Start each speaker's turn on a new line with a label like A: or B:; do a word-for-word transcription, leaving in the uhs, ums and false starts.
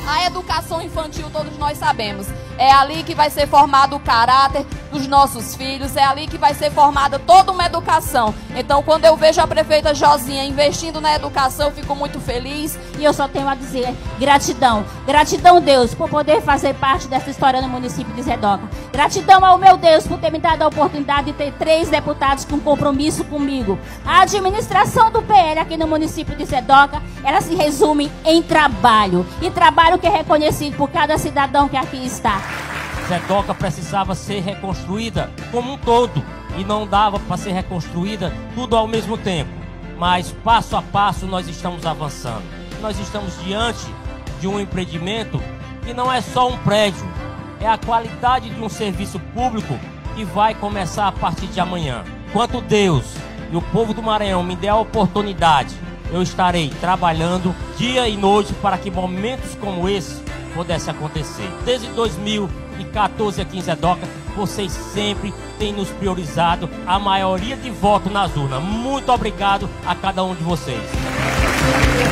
A: A educação infantil, todos nós sabemos, é ali que vai ser formado o caráter dos nossos filhos, é ali que vai ser formada toda uma educação. Então, quando eu vejo a prefeita Josinha investindo na educação, eu fico muito feliz.
B: E eu só tenho a dizer gratidão. Gratidão, Deus, por poder fazer parte dessa história no município de Zedoca. Gratidão ao meu Deus por ter me dado a oportunidade de ter três deputados com compromisso comigo. A administração do P L aqui no município de Zedoca, ela se resume em trabalho. E trabalho que é reconhecido por cada cidadão que aqui está.
C: Zedoca precisava ser reconstruída como um todo e não dava para ser reconstruída tudo ao mesmo tempo. Mas passo a passo nós estamos avançando. Nós estamos diante de um empreendimento que não é só um prédio, é a qualidade de um serviço público que vai começar a partir de amanhã. Enquanto Deus e o povo do Maranhão me der a oportunidade, eu estarei trabalhando dia e noite para que momentos como esse pudessem acontecer. Desde dois mil e quatorze aqui em Zedoca, vocês sempre têm nos priorizado a maioria de voto nas urnas. Muito obrigado a cada um de vocês.